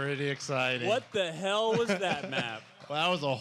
pretty exciting. What the hell was that map? Well, that was a